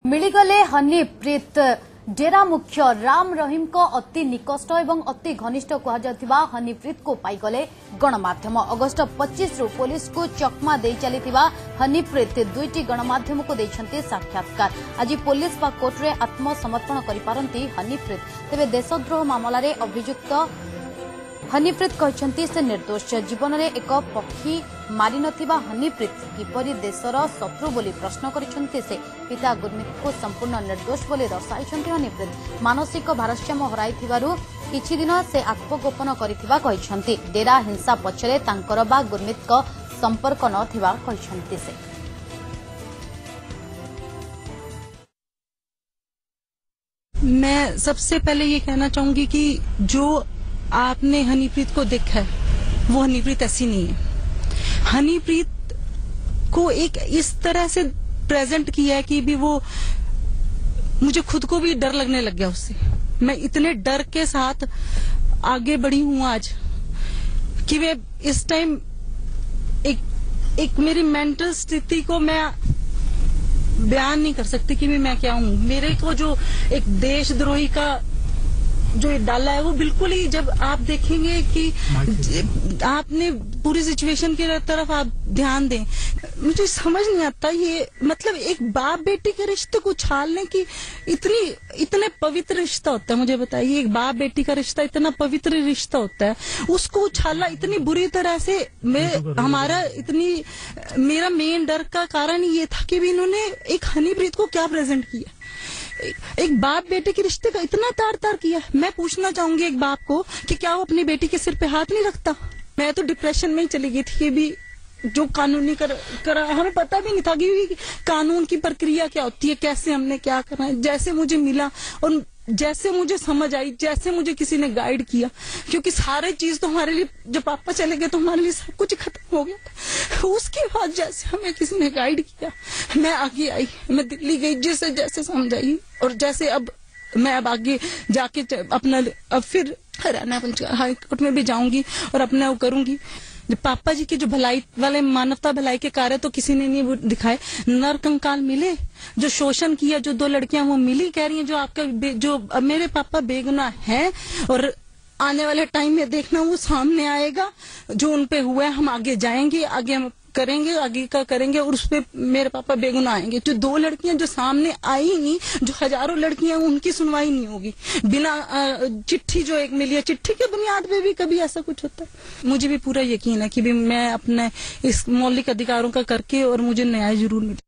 मिलीगले हनीप्रीत डेरा मुख्य राम रहीम को अति निकष्ट एवं अति घनिष्ठ कहुवा हनीप्रीत को पाईगले गणमाध्यम। अगस्ट 25 रु पुलिस को चकमा दे चली हनीप्रीत दुईटी गणमाध्यम को देछंती साक्षात्कार। आज पुलिस व कोर्ट रे आत्मसमर्पण करिपारंती हनीप्रीत। तेबे देशद्रोह मामला अभियुक्त हनीप्रीत कहते से निर्दोष। जीवन में एक पक्षी मारी नथिबा हनीप्रीत किपरि देशर शत्रु बोली प्रश्न करिसेंती से पिता गुरमीत को संपूर्ण निर्दोष बोली दर्शाइछंती हनीप्रीत। मानसिक भारसाम्य हराइथिबारु किछि दिन से आत्मगोपन करिथिबा कहिसेंती। डेरा हिंसा पछरे तांकर बा गुरमीत को संपर्क नथिबा कहिसेंती से। मैं सबसे पहले ये कहना चाहूंगी कि जो आपने हनीप्रीत को देखा है वो हनीप्रीत ऐसी नहीं है। हनीप्रीत को एक इस तरह से प्रेजेंट किया है कि भी वो मुझे खुद को भी डर लगने लग गया उससे। मैं इतने डर के साथ आगे बढ़ी हूं आज कि मैं इस टाइम एक मेरी मेंटल स्थिति को मैं बयान नहीं कर सकती कि मैं क्या हूं। मेरे को जो एक देशद्रोही का जो डाला है वो बिल्कुल ही, जब आप देखेंगे कि आपने पूरी सिचुएशन की तरफ आप ध्यान दें, मुझे समझ नहीं आता ये मतलब एक बाप बेटी के रिश्ते को उछालने की इतने पवित्र रिश्ता होता है। मुझे बताइए, एक बाप बेटी का रिश्ता इतना पवित्र रिश्ता होता है, उसको उछालना इतनी बुरी तरह से। मेरा मेन डर का कारण ये था कि भी इन्होंने एक हनीप्रीत को क्या प्रेजेंट किया, एक बाप बेटे के रिश्ते का इतना तार तार किया। मैं पूछना चाहूंगी एक बाप को कि क्या वो अपनी बेटी के सिर पे हाथ नहीं रखता। मैं तो डिप्रेशन में ही चली गई थी। ये भी जो कानूनी करा हमें पता भी नहीं था कि कानून की प्रक्रिया क्या होती है, कैसे हमने क्या करना है। जैसे मुझे मिला और जैसे मुझे समझ आई, जैसे मुझे किसी ने गाइड किया, क्योंकि सारे चीज तो हमारे लिए, जब पापा चले गए तो हमारे लिए सब कुछ खत्म हो गया था। उसके बाद जैसे हमें किसी ने गाइड किया, मैं आगे आई, मैं दिल्ली गई, जैसे जैसे समझ आई। और जैसे अब आगे जाके अपना अब फिर हरियाणा हाई कोर्ट में भी जाऊंगी और अपना वो करूंगी। जो पापा जी के जो भलाई वाले मानवता भलाई के कार्य तो किसी ने नहीं दिखाए। नर कंकाल मिले, जो शोषण किया, जो 2 लड़कियां वो मिली, कह रही हैं जो आपका जो मेरे पापा बेगुनाह हैं और आने वाले टाइम में देखना वो सामने आएगा। जो उनपे हुआ है हम आगे जाएंगे, आगे हम करेंगे, आगे का करेंगे और उस पे मेरे पापा बेगुनाह आएंगे। जो 2 लड़कियां जो सामने आई नहीं, जो हजारों लड़कियां, उनकी सुनवाई नहीं होगी बिना चिट्ठी जो एक मिली है, चिट्ठी के बुनियाद पे भी कभी ऐसा कुछ होता है। मुझे भी पूरा यकीन है कि भी मैं अपने इस मौलिक अधिकारों का करके और मुझे न्याय जरूर मिले।